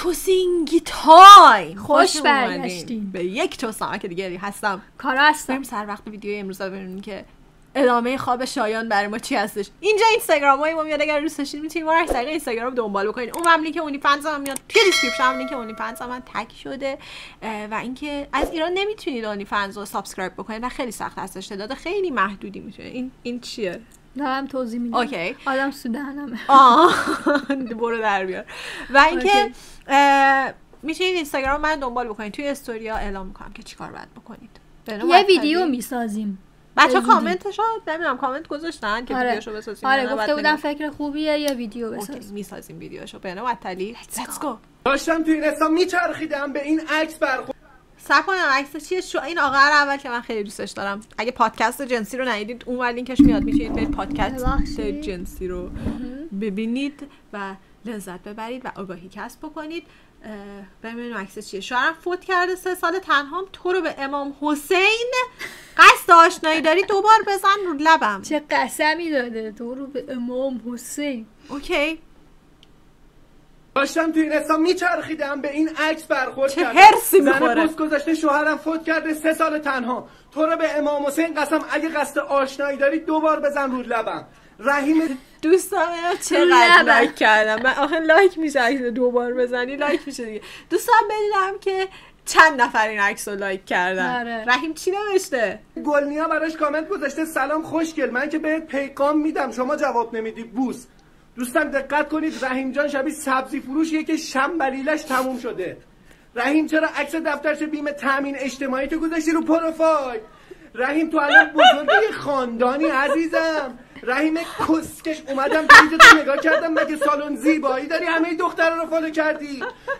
توسینگ تایم. خوش برگشتیم به یک توسم که دیگه هستم. کارا هستم. بریم سر وقت ویدیو امروز ببینیم که ادامه خواب شایان برای ما چی هستش. اینجا اینستاگرامای ما میاد، اگر دوست داشتین میتونید ما رو از طریق اینستاگرام دنبال بکنید. اون هم لینک اونلی فنز هم میاد توی دیسکریپشن، هم لینک اونلی فنز هم تگ شده. و اینکه از ایران نمیتونید اونلی فنز رو سابسکرایب بکنید و خیلی سخت هستش، تعداد خیلی محدودی میشه. این چیه؟ دارم توضیح میدم. اوکی. آدم سودهنمه. برو در بیار. و اینکه میتونید اینستاگرام من دنبال بکنید، توی استوریا اعلام میکنم که چیکار باید بکنید. یه ویدیو میسازیم. بچه کامنتشو نمیدونم کامنت گذاشتن که ویدیوشو بسازیم. آره گفته بودم فکر خوبیه یه ویدیو بسازیم. میسازیم ویدیوشو. بنو معطلی لیتس گو. داشتم توی اینستا میچرخیدم به این عکس برخورد. صبر عکس چیه؟ این آقا اول که من خیلی دوستش دارم. اگه پادکست جنسی رو ندیدید اونور لینکش میاد، میتونید برید پادکست جنسی رو ببینید و لذت ببرید و آگاهی کسب بکنید. ببینیم عکس چیه. شوهرم فوت کرده 3 سال تنهام، تو رو به امام حسین قصد آشنایی داری دوبار بزن رو لبم. چه قسمی داده تو رو به امام حسین. اوکی. داشتم توی اینستا میچرخیدم به این عکس برخورد چه کردم. هرسی میخوره. زن پست گذاشته شوهرم فوت کرده 3 سال تنها، تو رو به امام حسین قسم اگه قصد آشنایی داری دوبار بزن رو لبم. رحیم دوستان چقدر لایک کردم. من آخه لایک میشه اگه دوبار بزنی لایک میشه دیگه. دوستان بدونم که چند نفر این عکس رو لایک کردن. رحیم چی نوشته؟ گلنیا براش کامنت گذاشته سلام خوشگل، من که بهت پیغام میدم شما جواب نمیدی بوس. دوستان دقت کنید، رحیم جان شبیه سبزی فروشیه که شنبلیلش تموم شده. رحیم چرا عکس دفترچ بیمه تامین اجتماعی تو گذاشتی رو پروفایل؟ رحیم تو الان بزرگی خاندانی عزیزم. رحیم کسکش اومدم پیجتو نگاه کردم، مگه سالن زیبایی داری همه دخترا رو فالو کردی؟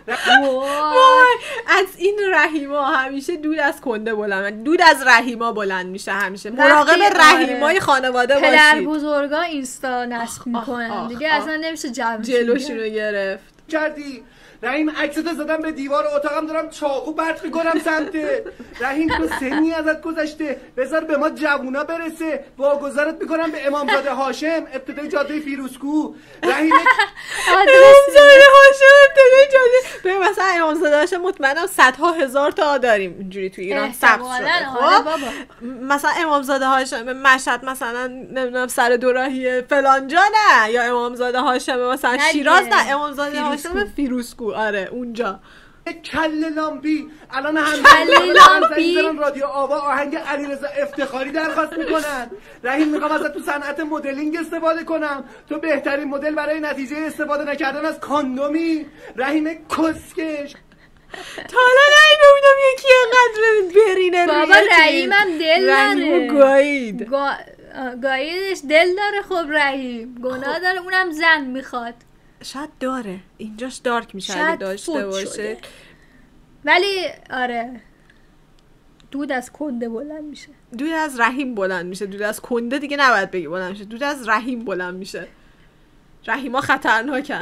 وای از این رحیما همیشه دود از کنده بلند، دود از رحیما بلند میشه. همیشه مراقب رحیمای خانواده باشید. پدر بزرگا اینستا نصب میکنن دیگه، اصلا نمیشه جلوشون رو گرفت. کردی رحیم عکستو زدم به دیوار اتاقم، دارم چاقو پرت میکنم سمته. رحیم تو سنی ازت گذشته، بذار به ما جوونا برسه. واگذارت میکنم به امامزاده هاشم ابتدای جاده فیروزکو. رحیم امامزاده هاشم ابتدای جاده. ببین مثلا امامزاده هاشم مطمئنم صدها هزار تا داریم اینجوری تو ایران ثبت شده. خب مثلا امامزاده هاشم مشهد مثلا نمیدونم سر دوراهی فلانجا نه، یا امامزاده هاشم مثلا شیراز نه، امامزاده هاشم فیروزکو. آره اونجا. کله لامپی الان هم زنگ رادیو آوا آهنگ علیرضا افتخاری درخواست میکنن. رحیم میخوام ازت تو صنعت مدلینگ استفاده کنم، تو بهترین مدل برای نتیجه استفاده نکردن از کاندومی. رحیم کسکش تا حالا نمیدونم یکی اینقدر برینه روی بابا. رحیمم دل داره. گایید گاییدش دل داره. خب رحیم گناه داره، اونم زن میخواد. شاید داره اینجاش دارک میشه اگه داشته باشه. ولی آره دود از کنده بلند میشه. دود از رحیم بلند میشه. دود از کنده دیگه نباید بگی بلند میشه، دود از رحیم بلند میشه. رحیما خطرناکن.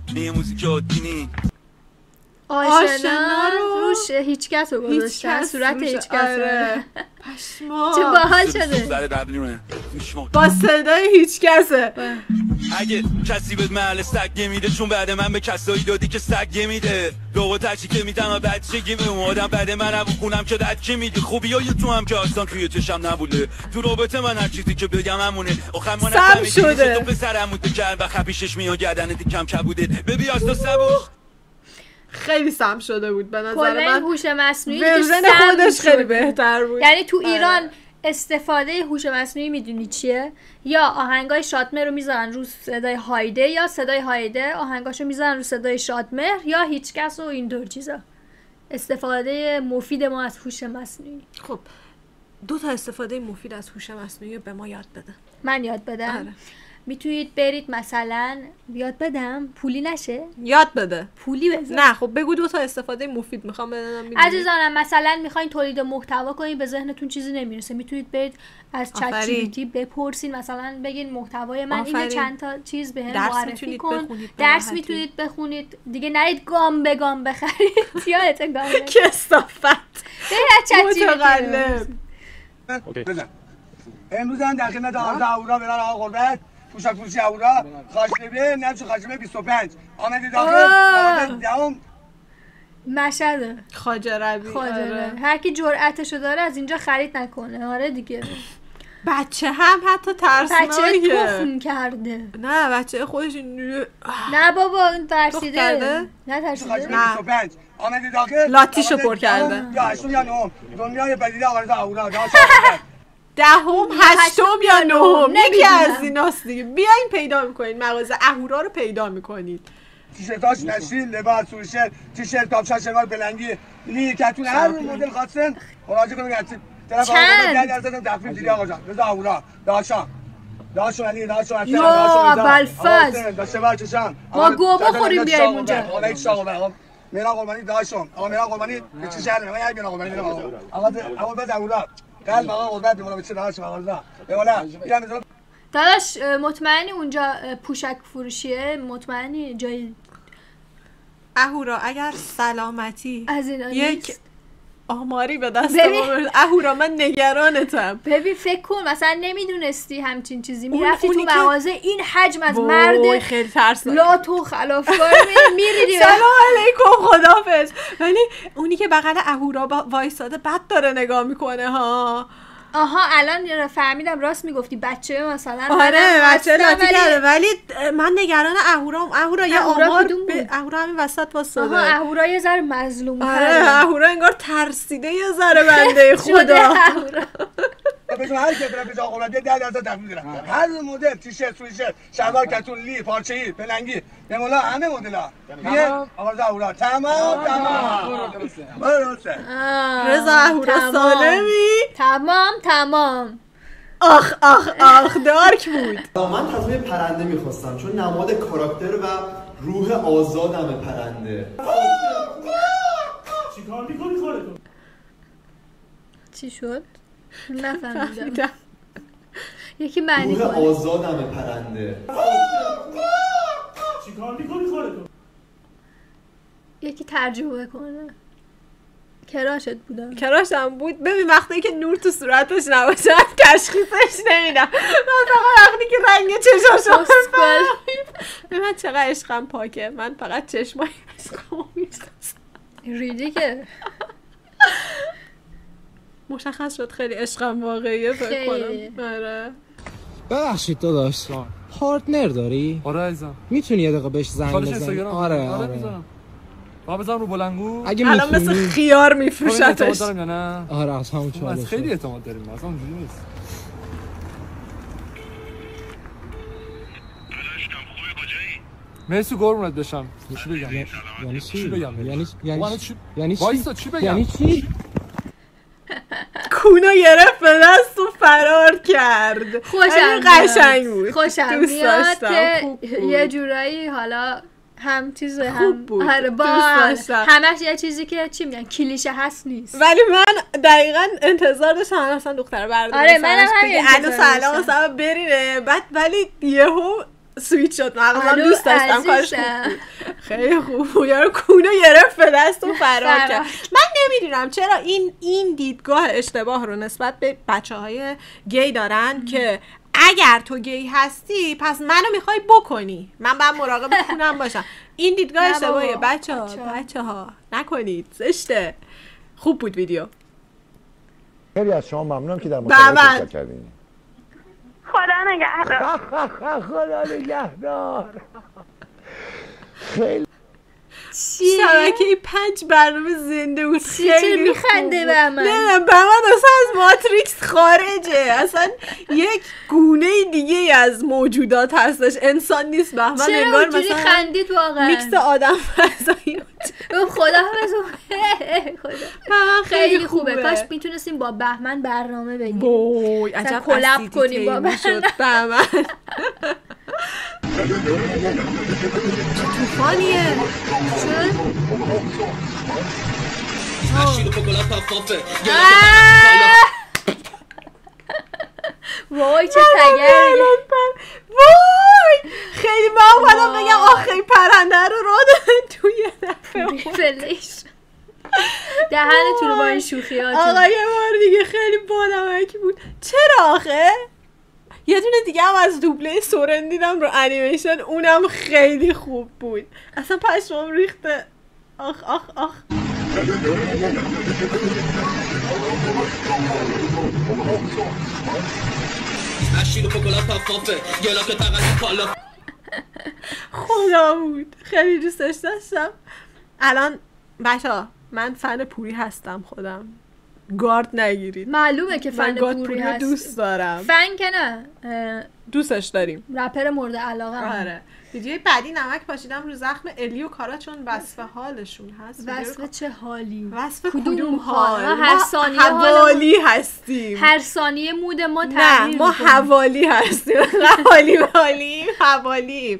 آشنا روش هیچ کس رو گذاشتن، صورت هیچ کس رو. پشما چه باحال شده با صدای هیچ کسه. اگه کسی بهت محل سگ میده، چون بعد من به کسایی دادی که سگ میده. لوگو تچی که میدم و بچگی به اومدم بعد من هم خونم که دچی میدی. خوبی های تو هم که اصلا توی چشم نبوده. تو رابطه من هر چیزی که بگم همونه. آخر ما نفهمیدی تو پسرم بوده کرد و خپیشش میاد گردنت کم کبوده. ببین از تو سبوش خیلی سم شده بود به نظر من. هوش مصنوعی ورژن خودش خیلی بهتر بود. یعنی تو ایران استفاده هوش مصنوعی میدونی چیه؟ یا آهنگای شادمهر رو میذارن رو صدای هایده، یا صدای هایده آهنگاشو میذارن رو صدای شادمهر، یا هیچ کس و این دور چیزا. استفاده مفید ما از هوش مصنوعی. خب 2 تا استفاده مفید از هوش مصنوعی به ما یاد بده. من یاد بدم؟ میتونید برید مثلا یاد بدم پولی نشه؟ یاد بده پولی بزن. نه خب بگو 2 تا استفاده مفید میخوام بدونم. عزیزانم مثلا میخواین تولید محتوا کنین، به ذهنتون چیزی نمیرسه، میتونید برید از چت جی پی تی بپرسین، مثلا بگین محتوای من اینه، چند تا چیز بهم معرفی کن. درس میتونید بخونید دیگه، نرید گام به گام بخرید. یادت گام کثافت. برید از چت جی پی تی. امروز هم در خدمت آقا اهورا برن آقا قربت پوشاک فروشی اهورا خاشمه نفش خاشمه 25 آمده داخل دهم مشهده خواجه ربیع. آره. هر کی جرأتشو داره از اینجا خرید نکنه. آره دیگه. بچه هم حتی ترسناکه. بچه تخم کرده. نه بچه خودش نه بابا اون ترسیده. نه ترسیده. نه آمدی داخل لاتیشو پر کرده. یا هشتم یا نهم دنیای بدیده آقای اهورا دهم هشتم یا نهم یکی از ایناست دیگه. بیاین پیدا میکنید مغازه اهورا رو پیدا میکنید. تیشرتاش نشین لباس سوشر تیشرت تاپ شلوار بلندی لیکتون هر مدل خواستن مراجعه کنید. طرف آقا درصد تخفیف دیگه آقا جان رضا اهورا داشون علی داشون یا اول فاز داشته برچشان ما گو بخوریم بیایم اونجا. آقا یک شاقو میرا قربانی داشون آقا میرا قربانی به چه شهر من یه بیان قربانی میرم آقا بس اهورا قلب آقا قربت میمونه به چه داشون آقا والا میرم داداش مطمئنی اونجا پوشک فروشیه؟ مطمئنی جای اهورا اگر سلامتی از اینا یک آماری به دست آورد اهورا من نگرانتم. ببین فکر کن مثلا نمیدونستی همچین چیزی میرفتی تو مغازه این حجم از مرد خیلی ترسناک لا تو خلافکار میریدی. سلام علیکم خدافظ. ولی اونی که بغل اهورا وایساده بد داره نگاه میکنه ها. آها الان فهمیدم راست میگفتی بچه مثلا. آره بچه لاتی کرده ولی من نگران اهورا یه آمار اهورا همین وسط واسطه. آها اهورا یه ذره مظلوم. آره اهورا انگار ترسیده یه ذره بنده خدا. بچه‌ها هر کی بره بجا قربت 10% تخفیف می‌گیرن. هر مدل تیشرت سویشرت شلوار کتون لی پارچه‌ای پلنگی به مولا همه مدل‌ها. بیا آقا اهورا تمام درسته. رضا اهورا سالمی تمام. آخ دارک بود. من تصمیم پرنده میخواستم چون نماد کاراکتر و روح آزادم پرنده. چیکار می‌کنی خودت؟ چی شد؟ نفهمیدم. یکی معنی روح آزادم پرنده. چیکار می‌کنی خودت؟ یکی ترجمه کنه. کراشت بودم. کراشم بود. ببین وقتی که نور تو صورتش نباشه تشخیصش نمیدم. من فقط وقتی که رنگ چشاشو ببین من چقدر عشقم پاکه. من فقط چشمای عشقمو میشناسم. ریدی که مشخص شد خیلی عشقم واقعیه فکر کنم. آره ببخشید داداش پارتنر داری؟ آره عزیزم. میتونی یه دقیقه بهش زنگ بزنی؟ آره میذارم. با بزنم رو بلنگو. اگه الان مثل خیار میفروشتش. اعتماد دارم یا نه؟ آره از همون چالش. خیلی اعتماد داریم. اصلا اونجوری نیست. مرسی قربونت بشم. چی بگم؟ یعنی چی؟ چی بگم؟ یعنی وایسا چی بگم؟ یعنی چی؟ کونو گرفت به دست و فرار کرد. خوشم قشنگ بود. خوشم میاد که یه جورایی حالا هم چیز هم بود. آره با همش یه چیزی که چی میگن کلیشه هست نیست. ولی من دقیقاً انتظار داشتم اصلا دختر برداره. آره منم همین سلام مثلا برینه بعد ولی یهو سویت شد. مغزم دوست داشتم کارش خوب. خیلی خوب. یارو کونو گرفت به دست و فرار کرد. من نمیدونم چرا این دیدگاه اشتباه رو نسبت به بچه‌های گی دارن که اگر تو گی هستی پس منو میخوای بکنی. من باید مراقب خونم باشم. این دیدگاه اشتباهیه بچه‌ها نکنید. زشته. خوب بود ویدیو. خیلی از شما ممنونم که در مصاحبه شرکت کردین. خدا نگهدار. خدا نگهدار. خیلی شبکه 5 برنامه زنده بود. خیلی میخنده به من. نه بهمن اصلا از ماتریکس خارجه. اصلا یک گونه دیگه از موجودات هستش. انسان نیست بهمن. انگار مثلا خندید واقعا. میکس آدم فضایی. خدا خیلی خوبه. کاش میتونستیم با بهمن برنامه بگیم. وای عجب کلاب کنیم با بهمن. طوفانیه. وای چه تگری. وای خیلی من اومدم بگم آخه پرنده رو دادن توی دفعه فلش دهنتون رو با این شوخیاتون. آقا یه بار دیگه خیلی بانمکی بود. چرا آخه؟ یه دونه دیگه هم از دوبله سورن دیدم رو انیمیشن. اونم خیلی خوب بود. اصلا پشمام ریخته. آخ آخ آخ. خدا بود، خیلی دوستش داشتم. الان بچه‌ها من فن پوری هستم خودم، گارد نگیرید. معلومه که فن پوری هست. دوست دارم. فن که نه، دوستش داریم. رپر مورد علاقه. آره. ویدیوی بعدی نمک پاشیدم رو زخم الی و کارا چون وصف حالشون هست. وصف چه حالی؟ وصف کدوم حال؟ هر ثانیه حوالی هستیم. هر ثانیه مود ما تغییر نه ما حوالی هستیم. حوالی حوالیم.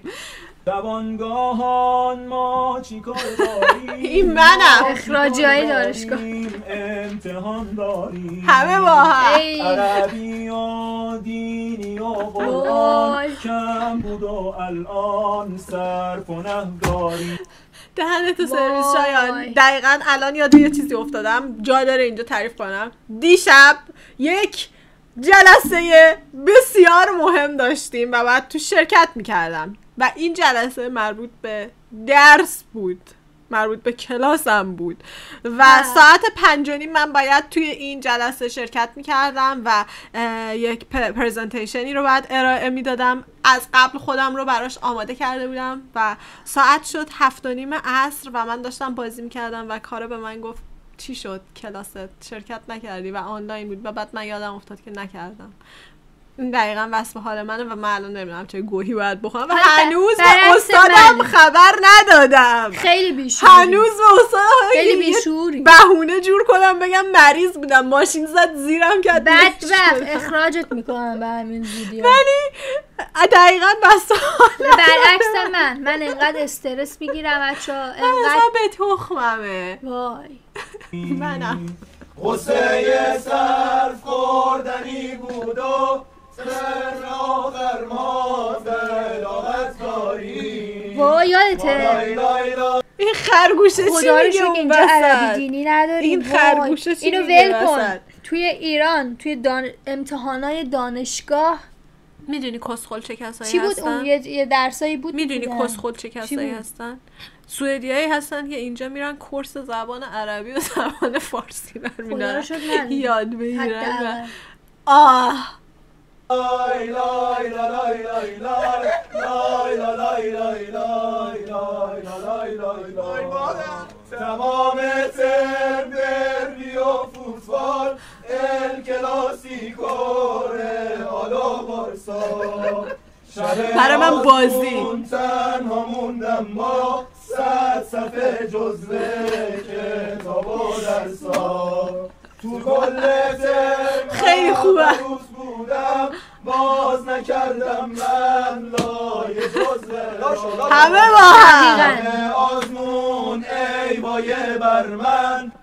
دوانگاهان ما چیکار داریم؟ این منم. اخراجی دانشگاه امتحان داریم. همه با هم. عربی و دینی و قرآن کم بود و الان صرف و نحو داریم. دهنتو سرویس شایان. دقیقاً الان یاد یه چیزی افتادم، جا داره اینجا تعریف کنم. دیشب یک جلسه بسیار مهم داشتیم و بعد تو شرکت میکردم و این جلسه مربوط به درس بود، مربوط به کلاسم بود و ساعت 5:30 من باید توی این جلسه شرکت میکردم و یک پرزنتیشنی رو باید ارائه میدادم. از قبل خودم رو براش آماده کرده بودم و ساعت شد 7:30 عصر و من داشتم بازی میکردم و کارو به من گفت چی شد کلاست شرکت نکردی و آنلاین بود و بعد من یادم افتاد که نکردم. این دقیقا وصف حال منه و من الان نمیدونم چه گوهی باید بخورم و هنوز به استادم خبر ندادم. خیلی بیشوری. هنوز به استادم خیلی بیشوری. بهونه جور کنم بگم مریض بودم، ماشین زد زیرم کرد بدبخت اخراجت میکنم به همین ویدیو. ولی دقیقا وصف حال برعکس من انقدر استرس میگیرم بچه‌ها، انقدر به تخممه. وای منم قصه صرف خوردنی بود و سر آخر ما بلاغت داریم. وای یادته این خرگوشه چی میگه اون اینجا عربی دینی نداریم. این خرگوشه چی اینو ول کن. توی ایران توی امتحانای دانشگاه میدونی کسخل چه کسایی هستن؟ چی بود اون یه درسایی بود؟ میدونی کسخل چه کسایی هستن؟ سوئدیایی هستن که اینجا میرن کورس زبان عربی و زبان فارسی برمیدارن یاد بگیرن. تمام ترم دربی و فوتبال ال کلاسیکو رئال و بارسا. برای من بازی تنها موندم ما 100 صفحه جزوه کتاب و درسا. تو کل ترم خیلی خوبه بودم باز نکردم من لای جزوه. همه با هم آزمون ای وای بر من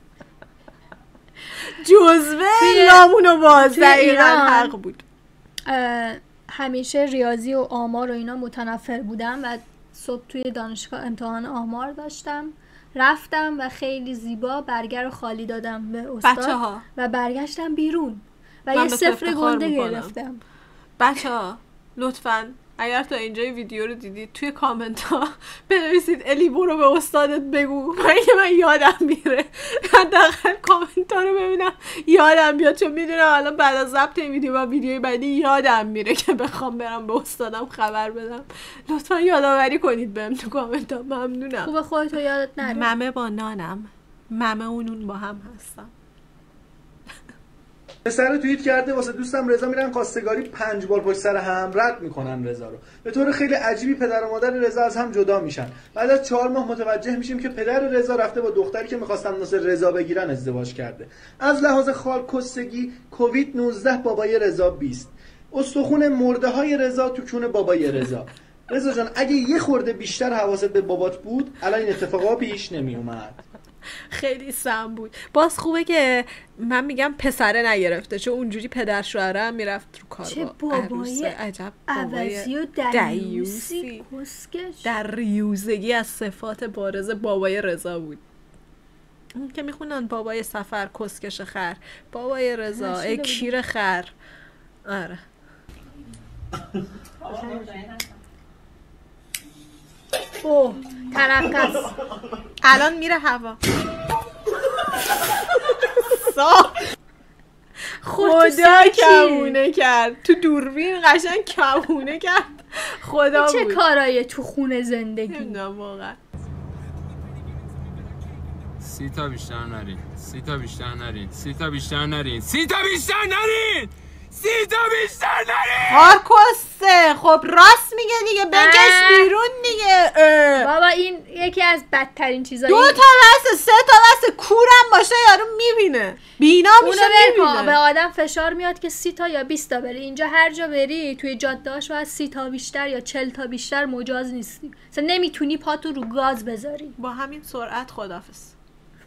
جزوه نامونو باز. دقیقا حق بود. همیشه ریاضی و آمار و اینا متنفر بودم و صبح توی دانشگاه امتحان آمار داشتم، رفتم و خیلی زیبا برگر رو خالی دادم به استاد و برگشتم بیرون و یه 0 گنده گرفتم. بچه‌ها لطفاً اگر تا اینجای ویدیو رو دیدید توی کامنت ها بنویسید الی برو به استادت بگو، من یادم میره. حداقل کامنت ها رو ببینم یادم بیاد، چون میدونم الان بعد از ضبط این ویدیو و ویدیوی بعدی یادم میره که بخوام برم به استادم خبر بدم. لطفا یادآوری کنید بهم تو کامنت ها، ممنونم. خوبه خودتو یادت نره. ممه با نانم، ممه و نون با هم هستم. پسر توییت کرده واسه دوستم رضا میرن خواستگاری 5 بار پشت سر هم رد میکنن رضا رو. به طور خیلی عجیبی پدر و مادر رضا از هم جدا میشن. بعد از 4 ماه متوجه میشیم که پدر رضا رفته با دختری که میخواستن واسه رضا بگیرن ازدواج کرده. از لحاظ خالکستگی کووید 19 بابای رضا 20. استخون مرده های رضا تو کون بابای رضا. رضا جان اگه یه خورده بیشتر حواست به بابات بود الان این اتفاقا پیش نمی اومد. خیلی سم بود. باز خوبه که من میگم پسره نگرفته، چون اونجوری پدر شوهرم میرفت رو کار. چه بابای عجب عوضی و دریوسی کسکش. دریوزگی از صفات بارز بابای رضا بود. اون که میخونن بابای سفر کسکش خر، بابای رضا ای کیر خر. آره اوه ترقص. الان میره هوا. خدا کمونه کرد تو دوربین، قشنگ کمونه کرد. خدا بود. چه کارایی تو خونه زندگی؟ نه واقعا. 30 تا بیشتر نرین. 30 تا بیشتر نرین. 30 تا بیشتر نرین. 30 تا بیشتر نرین. 30 تا بیشتر نرین. آرکوسه خب راست میگه دیگه، بکش بیرون دیگه. بابا این یکی از بدترین چیزایی. 2 تا واسه 3 تا واسه کورم باشه یارو میبینه، بینا میشه میبینه. به آدم فشار میاد که 30 تا یا 20 تا بری. اینجا هر جا بری توی جاده‌هاش باید 30 تا بیشتر یا 40 تا بیشتر مجاز نیستی. مثلا نمیتونی پاتو رو گاز بذاری. با همین سرعت خدافظ.